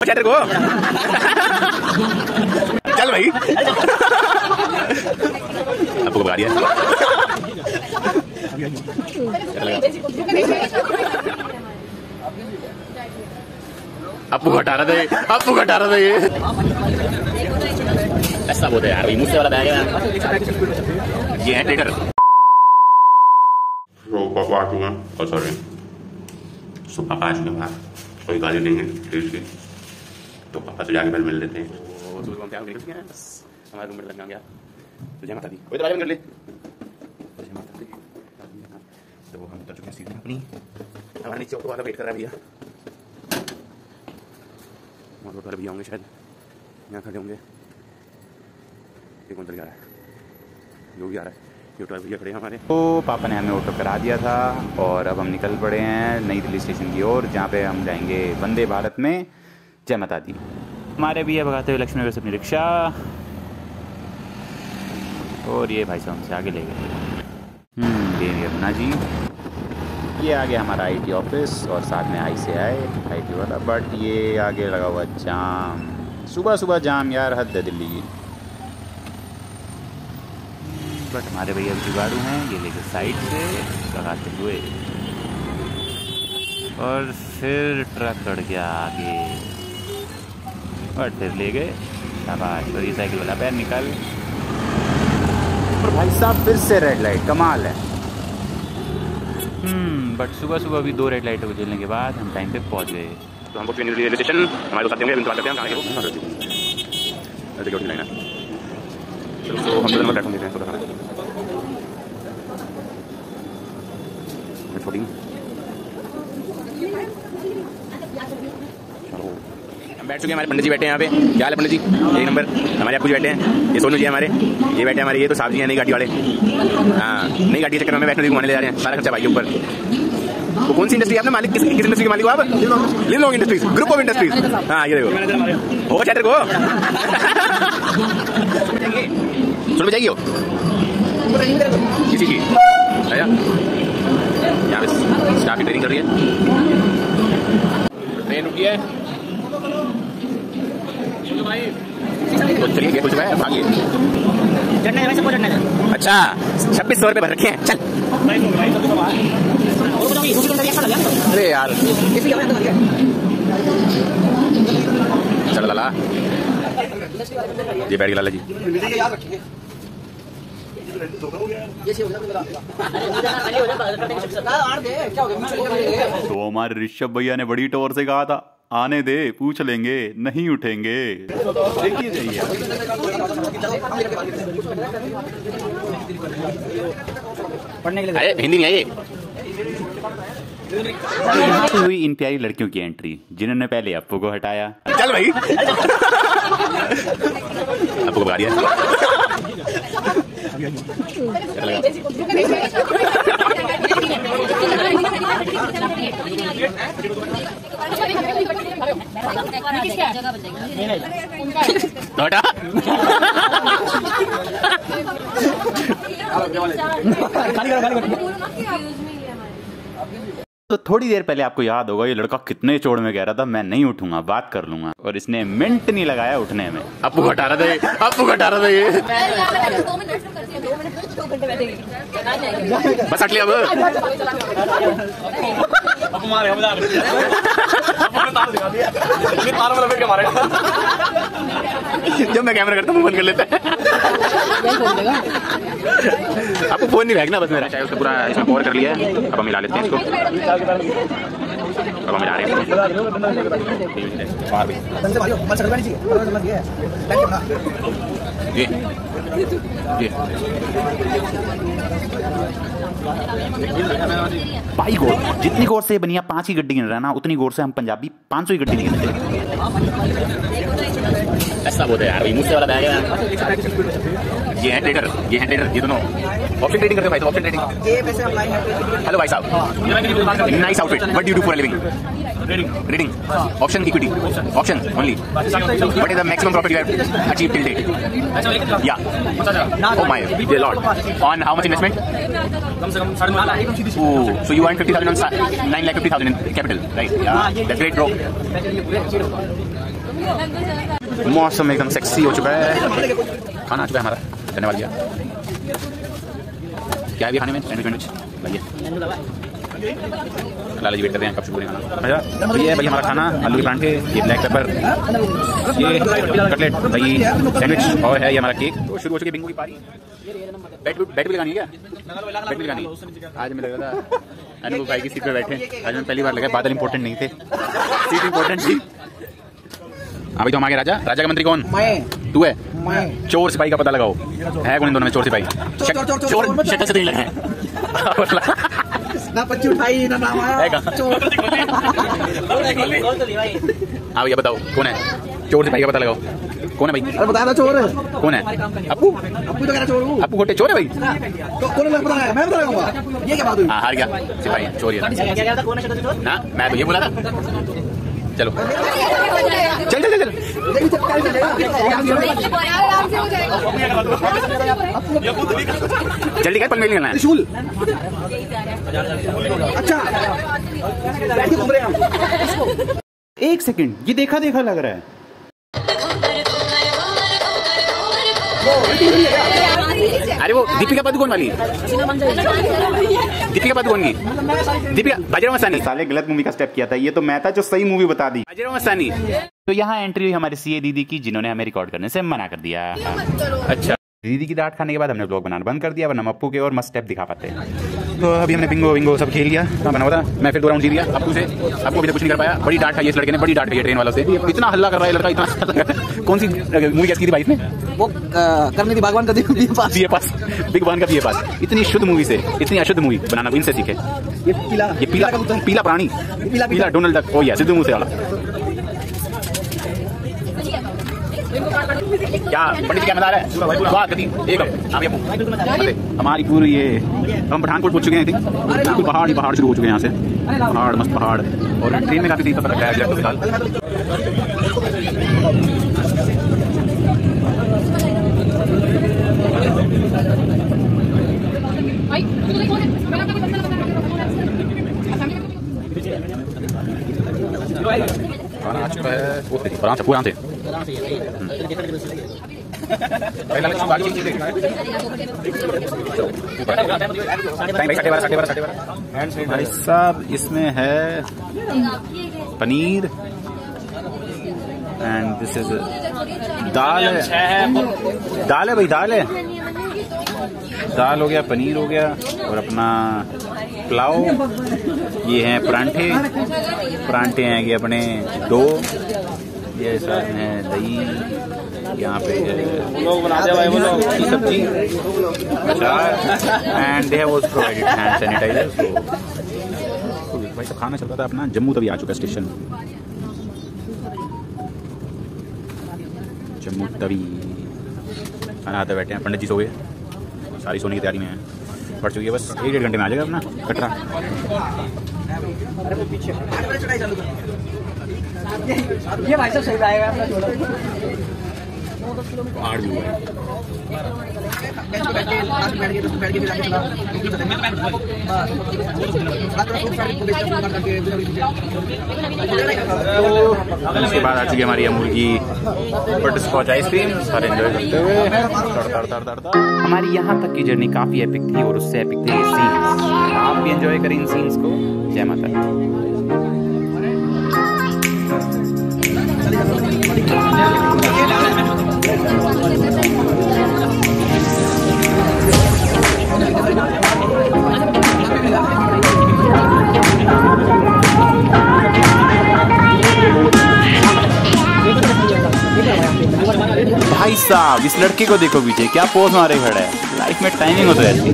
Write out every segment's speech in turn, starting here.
Chatter को चल भाई आपको बता दिया आपको घटा रहा था ये ऐसा बोलते यार मुझसे वाला बैग है ये है ट्रेडर। तो पापा आ चुके हैं और सॉरी सो पापा आ चुके हैं कोई गाली देंगे ठीक तो पापा से जाके पहले मिल लेते हैं। हमारे रूम में लगना गया तुझे माता दी कोई दरवाजा बंद कर ले तो हम उतर चुके हैं सीढ़ी अपनी हमारे नीचे ऑटो वाला वेट कर रहा है भैया ऑटो वाले भैया होंगे शायद यहाँ खड़े होंगे। ये कौन चल जा रहा है जो भी आ रहा है ये ऑटो भैया खड़े हैं हमारे। तो पापा ने हमें ऑटो करा दिया था और अब हम निकल पड़े हैं नई दिल्ली स्टेशन की ओर जहाँ पे हम जाएंगे वंदे भारत में। जय माता दी। हमारे भी है भगाते हुए लक्ष्मी नगर से अपनी रिक्शा और ये भाई साहब हमसे आगे ले गए। ये अपना जी ये आगे हमारा आईटी ऑफिस और साथ में आई से आए आईटी वाला बट ये आगे लगा हुआ जाम सुबह सुबह जाम यार हद है दिल्ली की। बट हमारे भैया जुगाड़ू हैं ये लेके साइड से लगाते हुए और फिर ट्रक चढ़ गया आगे और फिर ले गए शाबाश। और ये साइकिल वाला पैर निकल और भाई साहब फिर से रेड लाइट कमाल है। बट सुबह सुबह भी 2 रेड लाइटों को झेलने के बाद हम टाइम पे पहुंच गए। तो हम रेलवे स्टेशन हमारे साथ होंगे इंतजार करते हैं कहाँ सिक्योरिटी लाइन है तो हम तो प्लेटफॉर्म देते हैं छोटी बैठ चुके हैं हमारे पंडित जी बैठे हैं यहाँ पे। क्या हाल है पंडित जी? एक नंबर। हमारे आपको बैठे हैं ये सोनू जी हमारे ये बैठे हैं हमारे ये तो साहब जी हैं नई गाड़ी वाले। हाँ नई गाड़ी के चक्कर में वैष्णो देवी घुमाने ले जा रहे हैं सारा खर्चा भाई के ऊपर। वो कौन सी इंडस्ट्री आपने मालिक किस इंडस्ट्री के मालिक हो आप? Live long industries group of industries. हाँ ये देखो हो चैटर को सुन जाएगी हो किसी की यहाँ पे स्टाफ की ट्रेनिंग कर रही है। ट्रेन रुकी है तो चलिए कुछ है भागिए अच्छा 2600 रुपये भर रखे हैं चल। अरे यार चल लाला ये बैठ गया लाला जी। तो हमारे ऋषभ भैया ने बड़ी टोर से कहा था आने दे पूछ लेंगे नहीं उठेंगे। देखिए जाइए पढ़ने के लिए हिंदी नहीं आई हुई इन प्यारी लड़कियों की एंट्री जिन्होंने पहले अप्पू को हटाया। चल भाई आपको बता दिया तो थोड़ी देर पहले आपको याद होगा ये लड़का कितने चोड़ में कह रहा था मैं नहीं उठूंगा बात कर लूंगा और इसने मिनट नहीं लगाया उठने में। आपको घटा रहा था ये बस हट लिया जब मैं कैमरा करता हूँ फोन कर लेता है। आपको फोन नहीं फेंकना बस मेरा चाहे उसका पूरा इसमें कवर कर लिया है। अब हम मिला लेते हैं इसको अब हम मिला रहे हैं ये भाई गौर जितनी गौर से बनिया 5 की गड्डी गिन रहा ना उतनी गौर से हम पंजाबी 500 की गड्डी गिनते हैं। ऐसा बोलते यार मुझसे वाला बैग है ये है ट्रेडर ये दोनों ऑप्शन ट्रेडिंग करते हो भाई तो ऑप्शन ट्रेडिंग। हेलो भाई साहब nice outfit what do you do for a living? Reading. Option equity. Option only. What is the maximum profit you have achieved till date? Yeah. Oh my, dear Lord. On how much investment? Oh, so you earned 50,000 on 9,50,000 in capital, right? Yeah. That's great, bro. मौसम एकदम sexy हो चुका है, खाना आ चुका है हमारा, धन्यवाद भैया। क्या है भी खाने में? सैंडविच लाइए, लाला जी वेट कर रहे हैं कब शुरू होने खाना। भैया तो ये है भाई हमारा खाना, आलू के परांठे, ये ब्लैक पेपर, ये कटलेट, दही, सैंडविच और है ये हमारा केक। तो शुरू हो चुकी बिंगो की पारी। बैट भी लगानी है क्या? बैट भी लगानी है। आज मैं लगा था अनुभव भाई की सीट पे बैठे, आज मैं पहली बार लगा। बादल इंपॉर्टेंट नहीं थे, सीट इंपॉर्टेंट थी। अभी तो हम आगे। राजा का मंत्री कौन? मैं। तू है? मैं। चोर सिपाही का पता लगाओ, है कौन इन दोनों में? चोर सिपाही। चोर शक्ल से नहीं लगे हैं ना, पच्ची उठाई ना नाम आया। हाँ भैया बताओ कौन है? चोर सिपाही का पता लगाओ, कौन है भाई? अरे बताया था चोर है। कौन है? अप्पू। अप्पू तो कह रहा चोर हूँ। अप्पू खोटे चोर है भाई? तो कौन है? बताया मैं बताऊंगा। ये क्या बात हुई? हाँ हार गया सिपाही, चोर है ना। मैं तो ये बोला था। चलो चल चल चल चल जल्दी कर, पल में निकलना है। अच्छा 1 सेकंड, ये देखा देखा लग रहा है। अरे वो दीपिका पादुकोण वाली, दीपिका पादुकोण की, दीपिका बजरंग मस्तानी। साले गलत मूवी का स्टेप किया था, ये तो मैं था जो सही मूवी बता दी, बजरंग मस्तानी। तो यहाँ एंट्री हुई हमारे सीए दीदी की, जिन्होंने हमें रिकॉर्ड करने से मना कर दिया। अच्छा, दीदी की डांट खाने के बाद हमने ब्लॉग बनाना बंद कर दिया, वरना अप्पू के और मस्त स्टेप दिखा पाते। तो अभी हमने बिंगो सब खेल लिया, कहाँ बना हुआ था। मैं फिर 2 राउंड जीत गया अप्पू से। अप्पू अभी तक कुछ नहीं कर पाया। बड़ी डांट खाई इस लड़के ने, बड़ी डांट खाई ट्रेन वालों से। इतना हल्ला कर रहा है लड़का, इतना। कौन सी मूवी कैसी थी भाई इसमें? वो करने थी बागवान का बीए पास, बिग बान का बीए पास। इतनी शुद्ध मूवी से इतनी अशुद्ध मूवी बनाना इनसे सीखे। ये पीला प्राणी, पीला डोनाल्ड डक। ओ या सिद्धू मूसे वाला। क्या पंडित क्या मजा आ रहा है? हमारी पूरी ये, हम पठानकोट पहुंच चुके हैं। बिल्कुल पहाड़ शुरू हो चुके हैं यहाँ से। पहाड़, मस्त पहाड़। और ट्रेन में काफी सही सफर रखा है फिलहाल। खाना आ चुका है, पूरा से भाई साहब इसमें है paneer and this is dal है भाई, दाल हो गया, पनीर हो गया और अपना पुलाव। ये हैं परांठे हैं ये अपने 2। ये साथ में दही, यहाँ पे सब्जी, अचार and they have also provided hand sanitiser. तो भाई सब खाना चल रहा था अपना। जम्मू तभी आ चुका स्टेशन, जम्मू तवी। खाना आते बैठे हैं, पंडित जी सो गए, सारी सोने की तैयारी में है। पड़ चुकी है, बस 1-1.5 घंटे में आ जाएगा अपना कटरा। ये भाई साहब सही आएगा पहाड़ भी हुआ है। उसके बाद आ चुकी हमारी अमूल की बटरस्कॉच आइसक्रीम, सारे एंजॉय करते हुए। हमारी यहाँ तक की जर्नी काफी एपिक थी और उससे एपिक थे ये सीन्स। आप भी एंजॉय करें इन सीन्स को। जय माता दी। भाई साहब इस लड़के को देखो पीछे क्या पोज मारे खड़ा है। लाइफ में टाइमिंग हो तो ऐसी।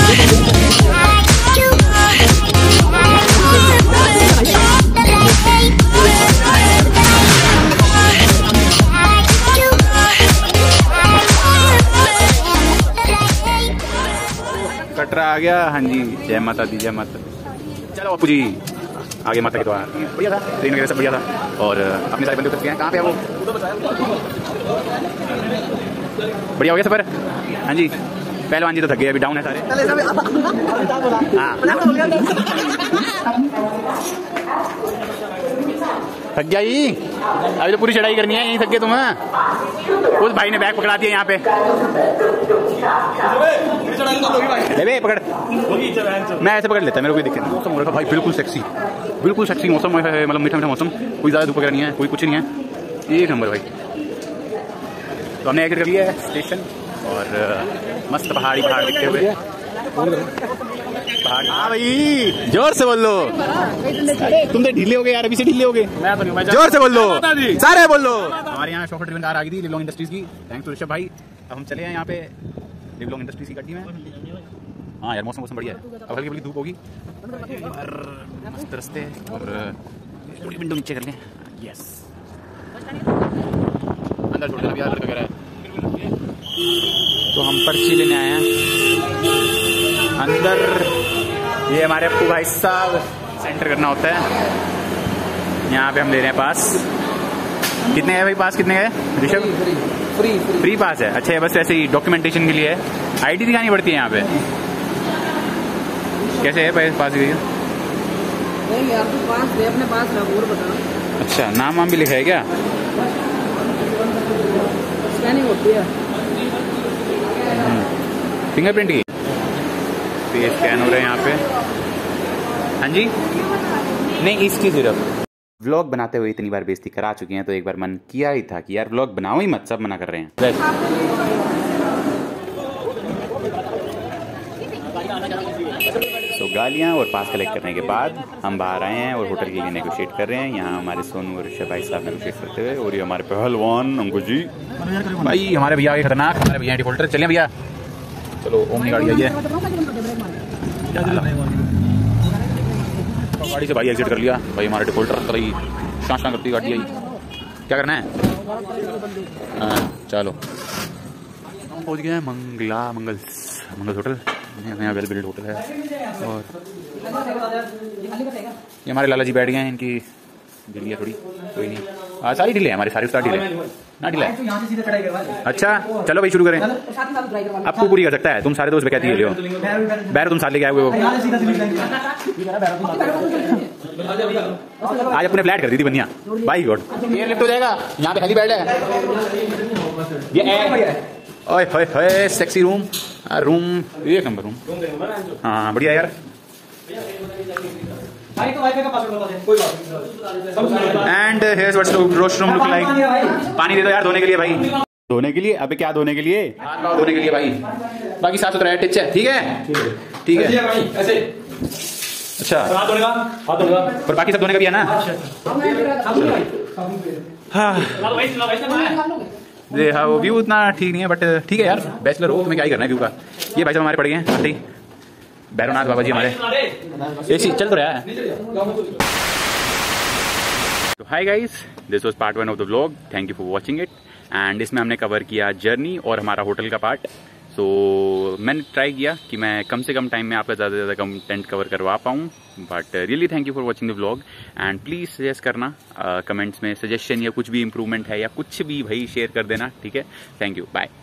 कटरा आ गया। हाँ जी, जय माता दी, जय माता दी। चलो बापू जी आगे माता के द्वार। बढ़िया था, ट्रेन वगैरह सब बढ़िया था और अपने सारे बंदे उतर गए हैं। कहाँ पे है वो? बढ़िया हो गया सफर। हाँ जी, पहलवान जी तो थक गए, अभी डाउन है सारे। हाँ थक गया ही, अभी तो पूरी चढ़ाई करनी है, यहीं थक गए तुम। उस भाई ने बैग पकड़ा दिया यहाँ पे, ले पकड़, मैं ऐसे पकड़ लेता, मेरे को कोई दिक्कत नहीं। मौसम हो रहा भाई बिल्कुल सेक्सी मौसम, मतलब मीठा मीठा मौसम, कोई ज़्यादा धूप वगैरह नहीं है, कोई कुछ नहीं है, एक नंबर भाई। तो हमने एग्जिट कर लिया है स्टेशन और मस्त पहाड़ दिखते हुए पहाड़। हाँ भाई जोर से बोल लो, तुम तो ढीले हो गए यार, अभी से ढीले हो गए। जोर से बोल लो, सारे बोल लो। हमारे यहाँ शॉफर ड्रिवन कार आ गई थी लिवलॉन्ग इंडस्ट्रीज की, थैंक्स टू ऋषभ भाई। अब हम चले हैं यहाँ पे लिवलॉन्ग इंडस्ट्रीज की गड्डी में। हाँ यार मौसम बढ़िया है, अब हल्की धूप होगी और मस्त रास्ते और थोड़ी विंडो नीचे कर लें। यस अंदर छोड़ देना लड़का कह रहा है। तो हम पर्ची लेने आए हैं अंदर, ये हमारे अप्पू भाई साहब सेंटर करना होता है, यहाँ पे हम ले रहे हैं पास। कितने है भाई पास, कितने है ऋषभ? फ्री पास है। अच्छा है, बस ऐसे ही डॉक्यूमेंटेशन के लिए है, आईडी दिखानी पड़ती है यहाँ पे। कैसे है पास की? अपने पास अच्छा, नाम वाम भी लिखा है क्या? स्कैनिंग होती है फिंगरप्रिंट की, तो ये स्कैन हो रहा है यहाँ पे। हाँ जी, नहीं इसकी सिर्फ। व्लॉग बनाते हुए इतनी बार बेइज्जती करा चुके हैं, तो एक बार मन किया ही था कि यार व्लॉग बनाओ ही मत, सब मना कर रहे हैं। तो गालियाँ और पास कलेक्ट करने के बाद हम बाहर आए हैं और होटल के लिए नेगोशिएट कर रहे हैं। यहाँ हमारे सोनू और ऋषभ भाई साहब नेगोशिएट करते हुए, और ये हमारे पहलवान अंकुश जी भाई, हमारे भैया के खतरनाक, हमारे भैया डिफॉल्टर। चलिए भैया, चलो ओमनी गाड़ी आई है, गाड़ी से भाई एग्जिट कर लिया भाई, हमारे डिफॉल्टर भाई शां करती गाड़ी आई। क्या करना है? चलो हम पहुँच गए हैं मंगल होटल, यहाँ वेल बिल्ड होटल है। और ये हमारे लाला जी बैठ गए हैं, इनकी ढीली है थोड़ी, कोई नहीं, सारी ढीले है हमारी, सारी ढीले ना ढीला है। अच्छा चलो भाई शुरू करें, आपको पूरी कर सकता है, तुम सारे दोस्त कहती है, बैर तुम साथ लेके आए हुए हो। आज अपने फ्लैट कर दी थी बनिया भाई, गॉड ये लिफ्ट हो जाएगा, यहाँ पे हेली बेड है, ये ओए होए होए सेक्सी रूम, एक नंबर रूम। हाँ बढ़िया यार। And here's what's washroom look like. पानी दे दो यार धोने के लिए भाई, धोने के लिए। अबे क्या धोने के लिए? धोने के लिए भाई, बाकी साफ सुथरा है, टिच है, ठीक है ठीक है ऐसे। अच्छा पर बाकी सब धोने का भी है ना? हाँ वो व्यू उतना ठीक नहीं है, बट ठीक है यार, बैचलर हो, तुम्हें क्या ही करना है व्यू का। ये भाई साहब हमारे पड़ गए हैं भैरवनाथ बाबा जी हमारे, एसी चल तो रहा है। तो hi guys, this was part 1 of the vlog, thank you for watching it. And इसमें हमने कवर किया जर्नी और हमारा होटल का पार्ट। सो मैंने ट्राई किया कि मैं कम से कम टाइम में आपका ज़्यादा से ज़्यादा कंटेंट कवर करवा पाऊँ, but really thank you for watching the vlog. And please suggest करना कमेंट्स में, सजेशन या कुछ भी इंप्रूवमेंट है या कुछ भी भाई शेयर कर देना, ठीक है। Thank you, bye.